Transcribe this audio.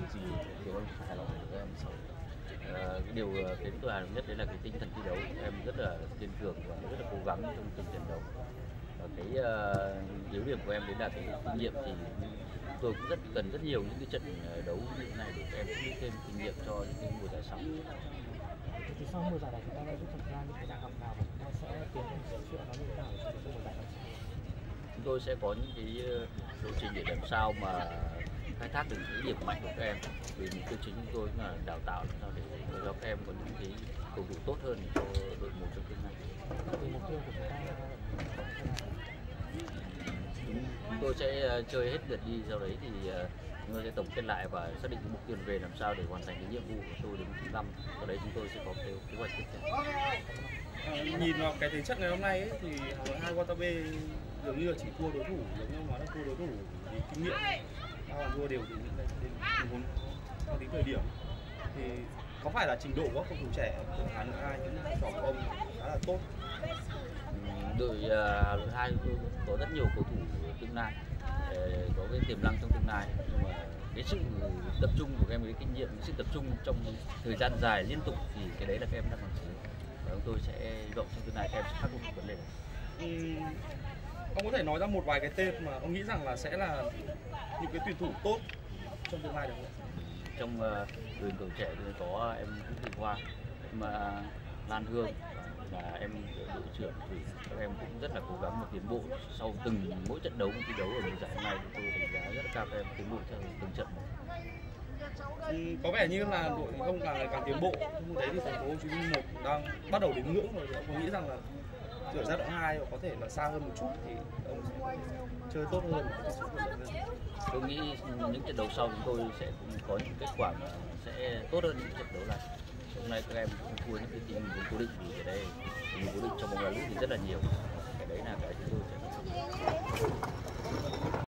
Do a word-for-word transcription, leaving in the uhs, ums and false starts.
gì khiến ông hài lòng với em sau? Ờ, cái điều ờ, khiến tôi hài lòng nhất đấy là cái tinh thần thi đấu. Em rất là kiên cường và rất là cố gắng trong từng trận đấu. Và cái uh, yếu điểm của em đấy là cái kinh nghiệm, thì tôi cũng rất cần rất nhiều những cái trận ờ, đấu như thế này để các em tích lũy thêm kinh nghiệm cho những cái mùa giải sau. Thì sau mùa giải này chúng ta đã rút ra những cái bài học nào và chúng ta sẽ tiến hành sửa chữa nó như thế nào để cho mùa giải năm sau? Chúng tôi sẽ có những cái ờ, lộ trình để làm sao mà khai thác được những điểm mạnh của các em. Vì mục tiêu chính chúng tôi là đào tạo làm sao để cho các em có những cái cầu thủ tốt hơn cho đội một trong tương lai. Vì mục tiêu của chúng ta Chúng tôi sẽ ờ, chơi hết lượt đi, sau đấy thì ờ, chúng tôi sẽ tổng kết lại và xác định cái mục tiêu về làm sao để hoàn thành cái nhiệm vụ của tôi đến thứ năm. Sau đấy chúng tôi sẽ có cái kế hoạch tiếp theo. À, nhìn vào cái thế trận ngày hôm nay ấy, thì Hà Nội hai Watabe dường như là chỉ thua đối thủ, giống như ông nói là thua đối thủ vì kinh nghiệm, ba bàn thua đều từ những cái tình huống theo tính thời điểm. Thì có phải là trình độ của các cầu thủ trẻ của Hà Nội hai những trò của ông khá là tốt? Đội uh, Hà Nội hai có rất nhiều cầu thủ tương lai, có cái tiềm năng trong tương lai, nhưng mà cái sự tập trung của các em, cái kinh nghiệm, cái sự tập trung trong thời gian dài liên tục thì cái đấy là các em đang còn thiếu. Và chúng tôi sẽ hy vọng trong tương lai các em sẽ khắc phục vấn đề này. Uhm, ông có thể nói ra một vài cái tên mà ông nghĩ rằng là sẽ là những cái tuyển thủ tốt trong tương lai được không? Trong uh, đội cầu trẻ thì có em Vũ Thị Hoa, em uh, Lan Hương và em đội trưởng thì các em cũng rất là cố gắng và tiến bộ sau từng mỗi trận đấu thi đấu ở mùa giải hôm nay. Tôi đánh giá rất là cao các em tiến bộ theo từng trận. Ừ, có vẻ như là đội ông càng ngày càng tiến bộ. Tôi thấy thì thành phố Hồ Chí Minh một đang bắt đầu đến ngưỡng rồi. Ông có nghĩ rằng là ở giai đoạn hai có thể là xa hơn một chút thì ông sẽ chơi tốt hơn? Tôi nghĩ những trận đấu sau chúng tôi sẽ cũng có những kết quả mà sẽ tốt hơn những trận đấu này. Hôm nay các em cũng thua những cái team cố định, vì cái đây team cố định trong bóng đá nữ thì rất là nhiều.